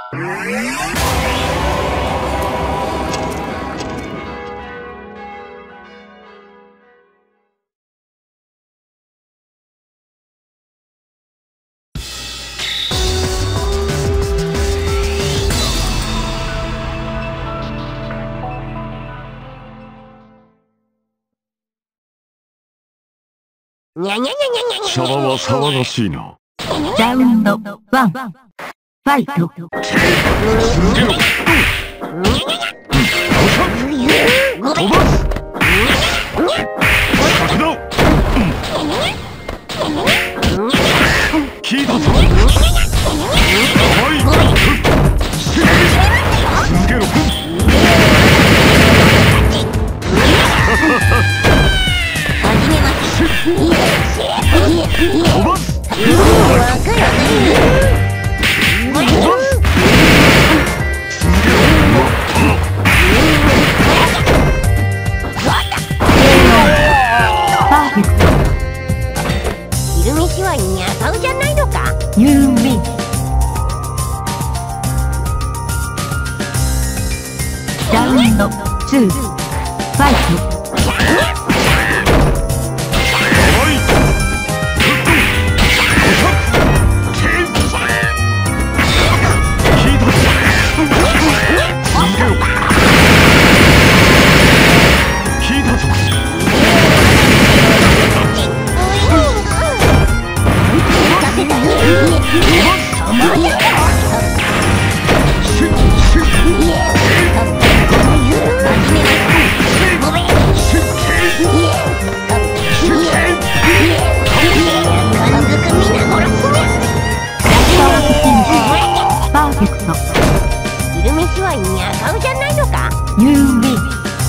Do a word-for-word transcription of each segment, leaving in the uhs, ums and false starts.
にゃにゃにゃにゃにゃ。シャバは騒がしいな。 ラウンドワン、ファイト。 すげろ。飛ばす。角度。聞いたぞ。はい。続けろ。飛ばす。 昼飯はニャサウじゃないのか。 ユーミン。ラウンドツー、ファイト。 昼飯はニャサウじゃないのか。 ユーミン。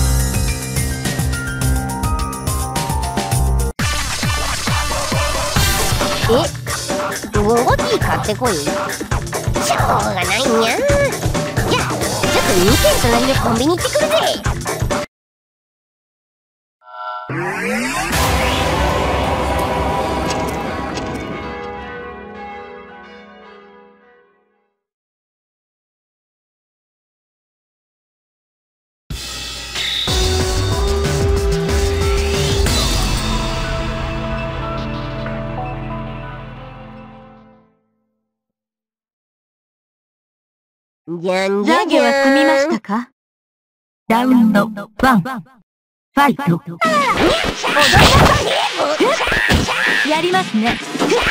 え、ゴゴティー買ってこい。しょうがないにゃ。じゃあちょっとにけん隣のコンビニ行ってくるぜ。じゃんじゃんじゃん。 懺悔は済みましたか。ラウンドワン、ファイト。やりますね。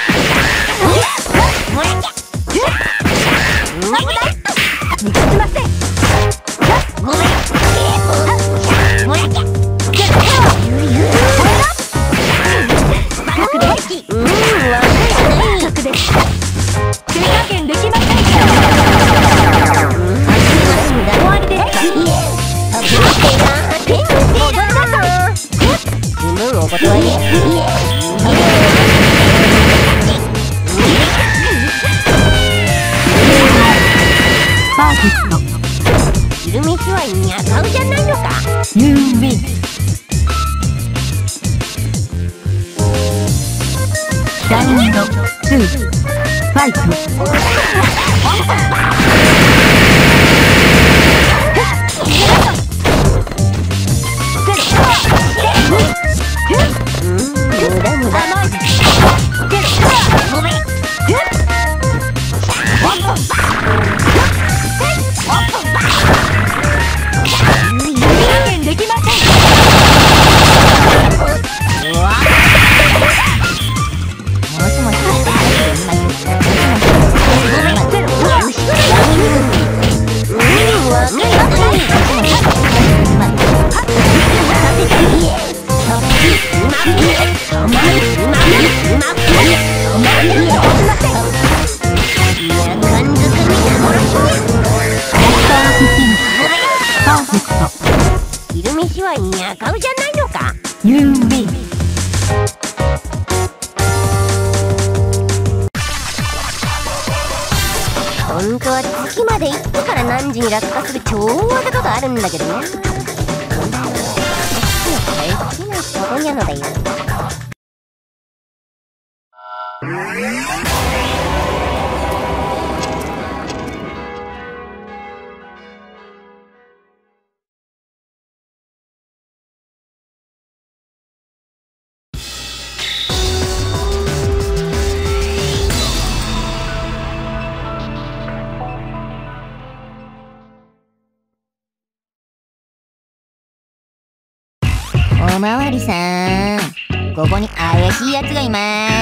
危ない。逃がせません。ごめん。もらっちゃ。角で。うん、角で。手加減できません。終わりですか。 お断り。 パーフェクト。 昼飯はニャサウじゃないのか。 ユーミン。ラウンドツー、ファイト。 無駄無駄。ごめん。 できません。 もしもし。昼飯はニャカウじゃないのか。 ユーミン。 本当は月まで行ってから何時に落下する超技とかあるんだけどな。好きな好きなことなのだよ。 おまわりさん、ここに怪しいやつがいます。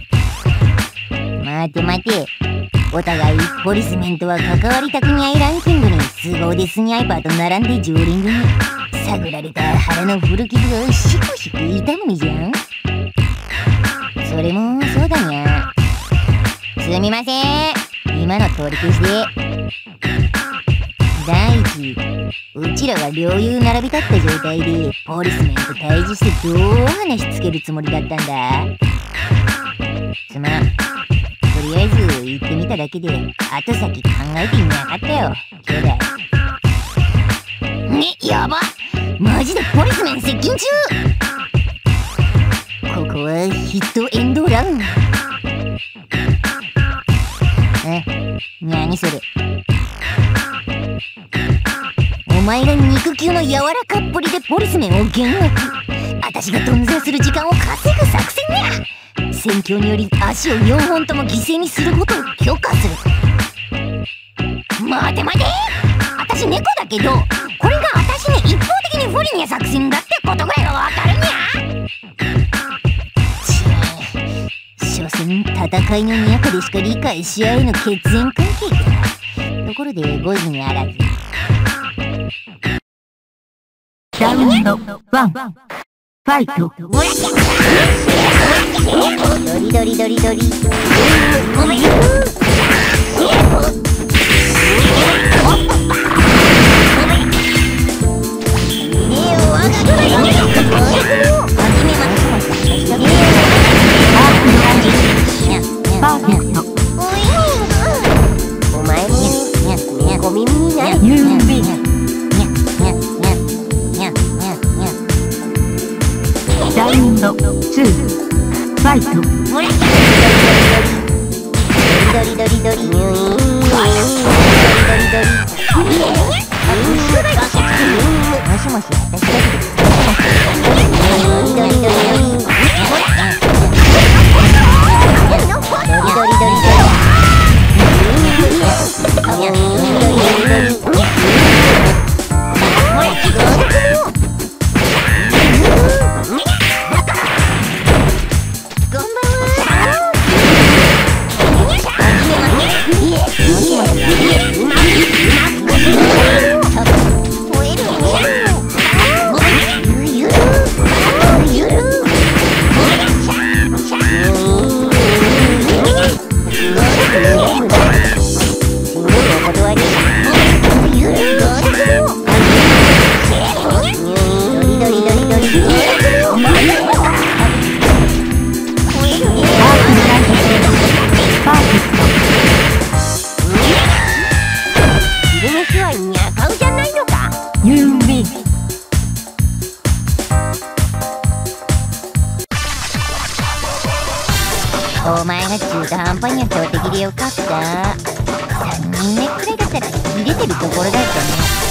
待て待て、お互いポリスメンとは関わりたくにゃいランキングに凄腕スニャイパーと並んで常連組。探られた腹の古傷がシクシク痛むみじゃん。それもそうだにゃ。すみません、今の通り消しで。第一、うちらは両雄並び立った状態でポリスメンと対峙してどう話つけるつもりだったんだ。すまん、とりあえず行ってみただけで後先考えてみなかったよ、兄弟。ね、やば、マジでポリスメン接近中。ここはヒットエンドラウン。え、なにそれ。お前が肉球の柔らかっぷりでポリスメンを幻惑。私が頓挫する時間を稼ぐ作戦や。戦況により足をよんほんとも犠牲にすることを許可する。待て待て、私猫だけどこれが私に一方的に不利な作戦だってことぐらいはわかるにゃ。ちぇ、所詮戦いの都でしか理解し合えぬ血縁関係か。ところでご意にあらず。 ラウンドワン、ファイト。 ドリドリドリドリ。ごめん。 パーフェクト。 お前も小耳になる。 ユービー。ラウンドツー、ファイト。 ドリドリドリドリドリ入院。ドリドリドリ。もしもし、私だけです。ドリドリドリドリ。ドリドリドリドリ。ドリドリドリドリ。お前が中途半端には強敵でよかった。さんにんめくらいだったら入れてるところだったね。